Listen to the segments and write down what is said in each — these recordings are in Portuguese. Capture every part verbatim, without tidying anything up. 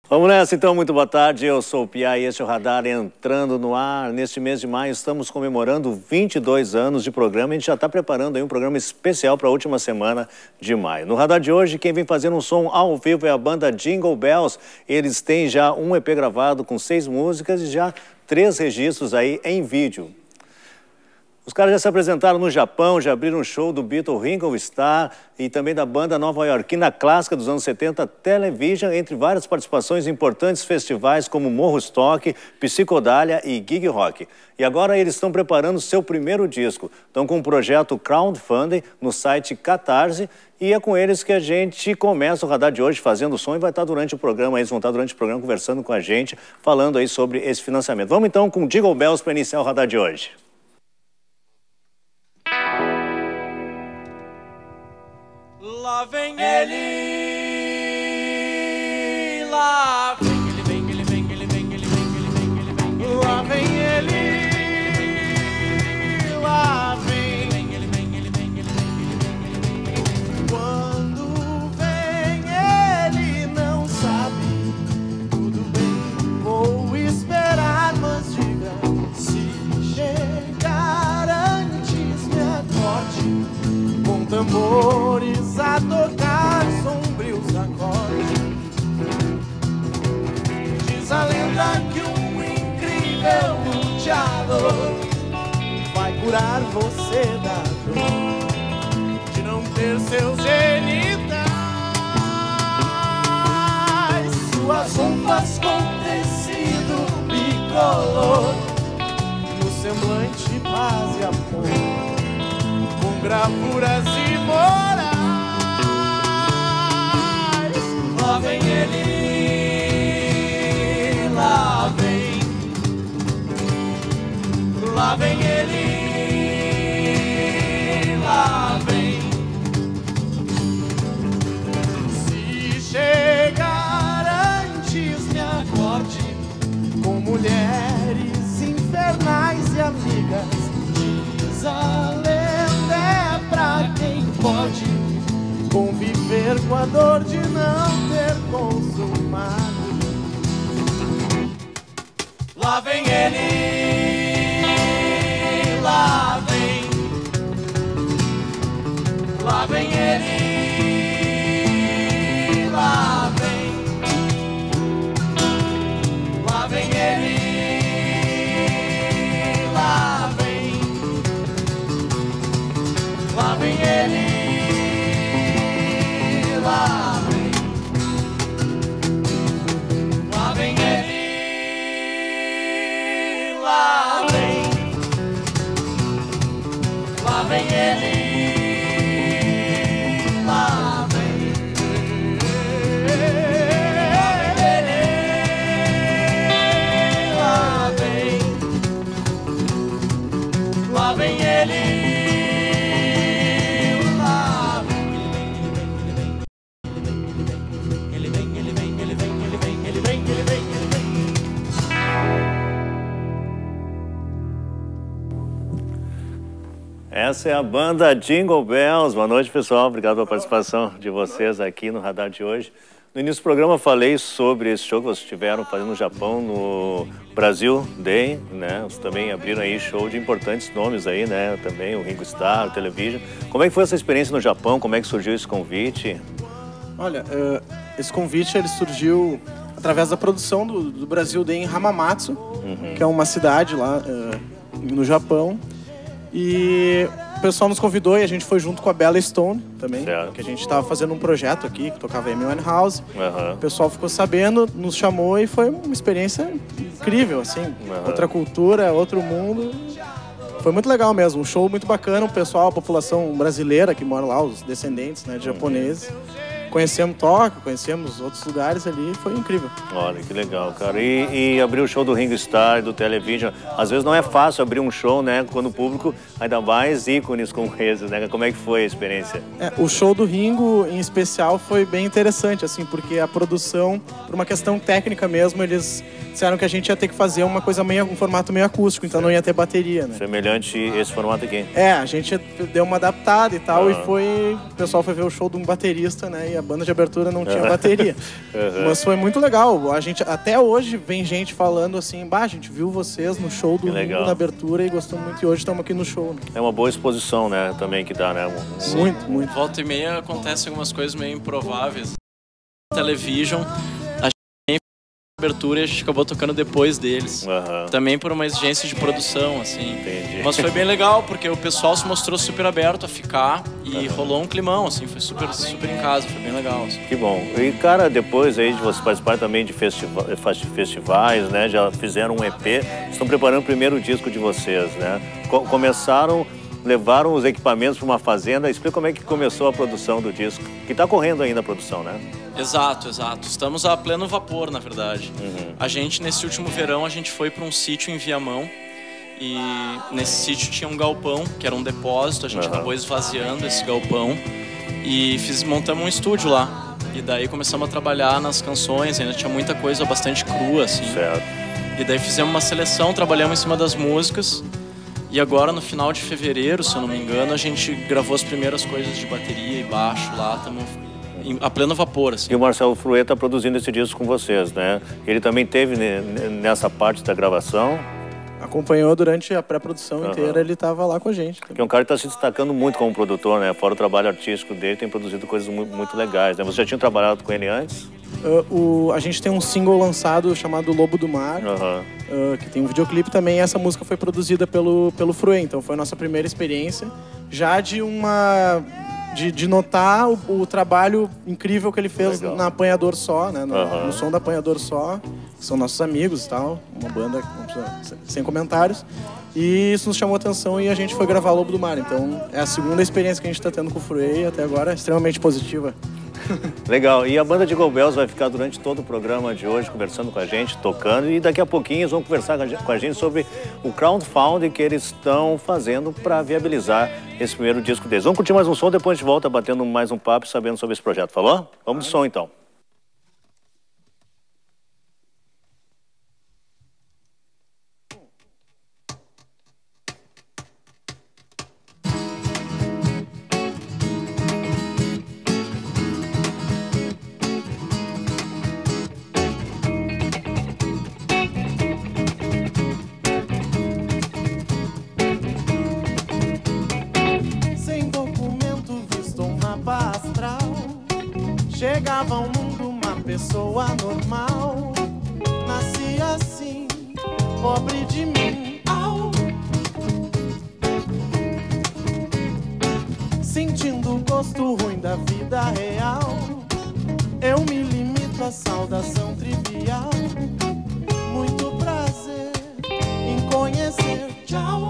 Vamos nessa então, muito boa tarde, eu sou o Pia e este é o Radar entrando no ar. Neste mês de maio estamos comemorando vinte e dois anos de programa e a gente já está preparando aí um programa especial para a última semana de maio. No Radar de hoje, quem vem fazendo um som ao vivo é a banda Jingle Bells. Eles têm já um E P gravado com seis músicas e já três registros aí em vídeo. Os caras já se apresentaram no Japão, já abriram um show do Beatle Ringo Starr e também da banda nova-iorquina clássica dos anos setenta, Television, entre várias participações em importantes festivais como Morro Stock, Psicodália e Gig Rock. E agora eles estão preparando seu primeiro disco. Estão com um projeto crowdfunding no site Catarse e é com eles que a gente começa o Radar de hoje fazendo o som e vai estar durante o programa, eles vão estar durante o programa conversando com a gente, falando aí sobre esse financiamento. Vamos então com Jingle Bells para iniciar o Radar de hoje. Lá vem ele, lá vem ele, vem ele, vem ele, vem ele, vem ele, vem ele, vem ele, lá vem ele, lá vem ele, vem ele, vem ele, vem ele, vem ele. Quando vem ele não sabe, tudo bem, vou esperar, mas diga, se chegar antes me acorde, com tambores a tocar sombrios acordes. Diz a lenda que um incrível luteador vai curar você da dor de não ter seus genitais. Suas roupas com tecido bicolor, no semblante paz e amor, com gravuras imorais. Lá vem ele, lá vem, lá vem ele, lá vem. Se chegar antes me acorde, com mulheres infernais e amigas, diz a lenda é pra quem pode conviver com a dor de não ter consumado. Lá vem ele, lá vem, lá vem ele, lá vem, lá vem ele, lá vem, lá vem ele. Lá vem, lá vem ele, lá vem, lá vem ele, lá vem, lá vem, lá vem ele. Essa é a banda Jingle Bells. Boa noite, pessoal. Obrigado pela participação de vocês aqui no Radar de hoje. No início do programa eu falei sobre esse show que vocês estiveram fazendo no Japão, no Brasil Day, né? Vocês também abriram aí show de importantes nomes aí, né? Também o Ringo Starr, o Television. Como é que foi essa experiência no Japão? Como é que surgiu esse convite? Olha, uh, esse convite ele surgiu através da produção do, do Brasil Day em Hamamatsu, uhum. que é uma cidade lá uh, no Japão. E o pessoal nos convidou e a gente foi junto com a Bella Stone também, certo. Que a gente estava fazendo um projeto aqui, que tocava Amy Winehouse. Uhum. O pessoal ficou sabendo, nos chamou e foi uma experiência incrível, assim. Uhum. Outra cultura, outro mundo. Foi muito legal mesmo, um show muito bacana. O pessoal, a população brasileira que mora lá, os descendentes, né, de japoneses. Conhecemos Tóquio, conhecemos outros lugares ali, foi incrível. Olha, que legal, cara. E, e abrir o show do Ringo Starr, do Television, às vezes não é fácil abrir um show, né, quando o público, ainda mais ícones como esses, né? Como é que foi a experiência? É, o show do Ringo, em especial, foi bem interessante, assim, porque a produção, por uma questão técnica mesmo, eles disseram que a gente ia ter que fazer uma coisa meio, um formato meio acústico, então não ia ter bateria, né? Semelhante esse formato aqui. É, a gente deu uma adaptada e tal, ah. e foi, o pessoal foi ver o show de um baterista, né, e a banda de abertura não tinha bateria. Uhum. Mas foi muito legal. A gente, até hoje vem gente falando assim, bah, a gente viu vocês no show do domingo na abertura e gostou muito, e hoje estamos aqui no show. Né? É uma boa exposição, né, também que dá, né? Sim. Muito, muito. Volta e meia acontecem algumas coisas meio improváveis. Television, a gente abertura e a gente acabou tocando depois deles. Uhum. Também por uma exigência de produção, assim. Entendi. Mas foi bem legal, porque o pessoal se mostrou super aberto a ficar e uhum. rolou um climão, assim, foi super, super em casa, foi bem legal. Assim. Que bom. E, cara, depois aí de vocês participarem também de festiva festivais, né, já fizeram um E P, estão preparando o primeiro disco de vocês, né? Co começaram, levaram os equipamentos para uma fazenda. Explica como é que começou a produção do disco, que está correndo ainda a produção, né? Exato, exato. Estamos a pleno vapor, na verdade. Uhum. A gente, nesse último verão, a gente foi para um sítio em Viamão. E nesse sítio tinha um galpão, que era um depósito. A gente uhum. acabou esvaziando esse galpão e fiz, montamos um estúdio lá. E daí começamos a trabalhar nas canções. Ainda tinha muita coisa bastante crua, assim. Certo. E daí fizemos uma seleção, trabalhamos em cima das músicas. E agora, no final de fevereiro, se eu não me engano, a gente gravou as primeiras coisas de bateria e baixo lá. Estamos a pleno vapor, assim. E o Marcelo Fruet está produzindo esse disco com vocês, né? Ele também teve nessa parte da gravação? Acompanhou durante a pré-produção uhum. inteira, ele estava lá com a gente. Porque é um cara que está se destacando muito como produtor, né? Fora o trabalho artístico dele, tem produzido coisas muito, muito legais, né? Você já tinha trabalhado com ele antes? Uh, o, a gente tem um single lançado chamado Lobo do Mar, uhum. uh, que tem um videoclipe também, e essa música foi produzida pelo, pelo Fruet, então foi a nossa primeira experiência, já de uma... De, de notar o, o trabalho incrível que ele fez Legal. na Apanhador Só, né? No, uhum. no som da Apanhador Só, que são nossos amigos e tal, uma banda sem comentários. E isso nos chamou a atenção e a gente foi gravar Lobo do Mar. Então é a segunda experiência que a gente está tendo com o Fruet, até agora extremamente positiva. Legal. E a banda de Jingle Bells vai ficar durante todo o programa de hoje conversando com a gente, tocando, e daqui a pouquinho eles vão conversar com a gente sobre o crowdfunding que eles estão fazendo para viabilizar esse primeiro disco deles. Vamos curtir mais um som, depois a gente volta batendo mais um papo e sabendo sobre esse projeto. Falou? Vamos de som então. Chegava ao mundo uma pessoa normal, nasci assim, pobre de mim. Au. Sentindo o gosto ruim da vida real, eu me limito à saudação trivial. Muito prazer em conhecer. Tchau.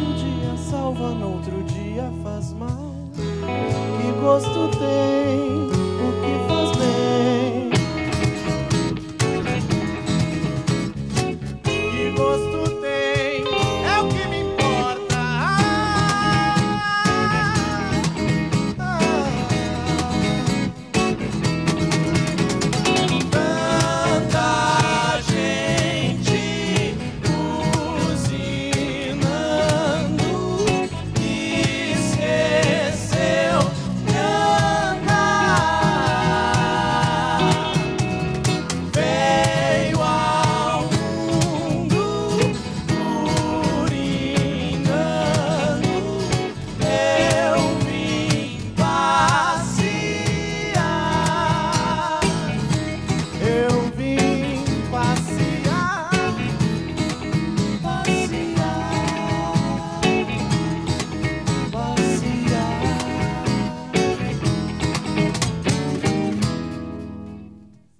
No outro dia faz mal. Que gosto tem